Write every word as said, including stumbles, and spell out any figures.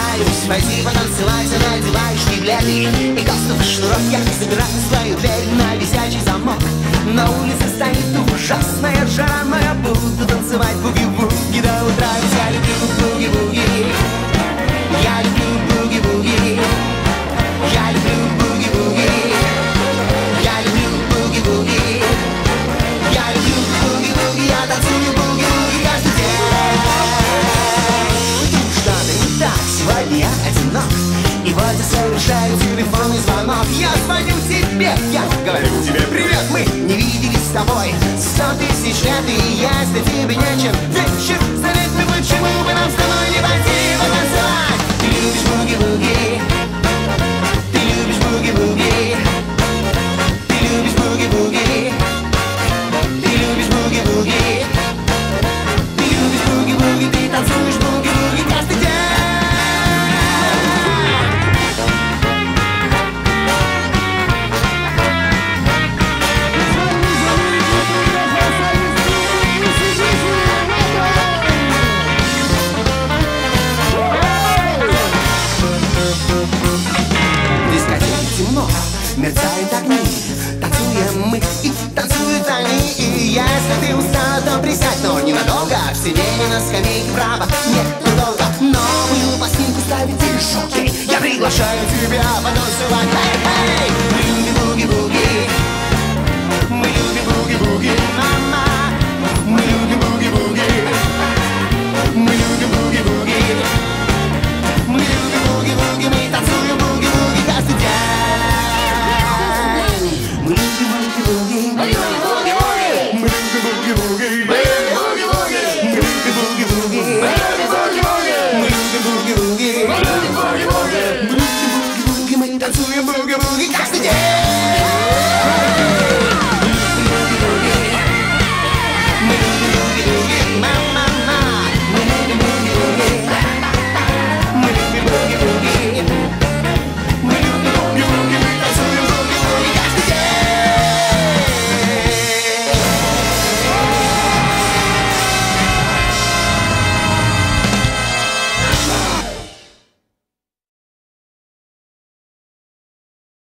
стараюсь войти потанцевать, а надеваешь небледный и галстук шнурок. Я забираю свою дверь на висячий замок. На улице стоит ужасная жара, но я буду танцевать буги-буги до утра. Ведь я люблю буги-буги, я люблю буги-буги, я люблю буги-буги, я люблю буги-буги, я люблю буги-буги, я танцую буги-буги каждый день. Что-то не так, сегодня я одинок, и вот я совершаю телефонный звонок. Я звоню тебе, я говорю тебе привет. Мы не виделись с тобой сто тысяч лет, и если тебе нечем вечер занять, ну почему бы нам с тобой не пойти потанцевать? Ты любишь буги-буги, ты любишь буги-буги, ты любишь буги-буги, ты любишь буги-буги, ты любишь буги-буги, ты танцуешь буги-буги каждый день. Мерцают огни, танцуем мы и танцуют они. И если ты устал, то присядь, но ненадолго. Сиденье на скамейке право, нет, недолго. Новую пластинку ставить и шоки. Я приглашаю тебя потанцевать.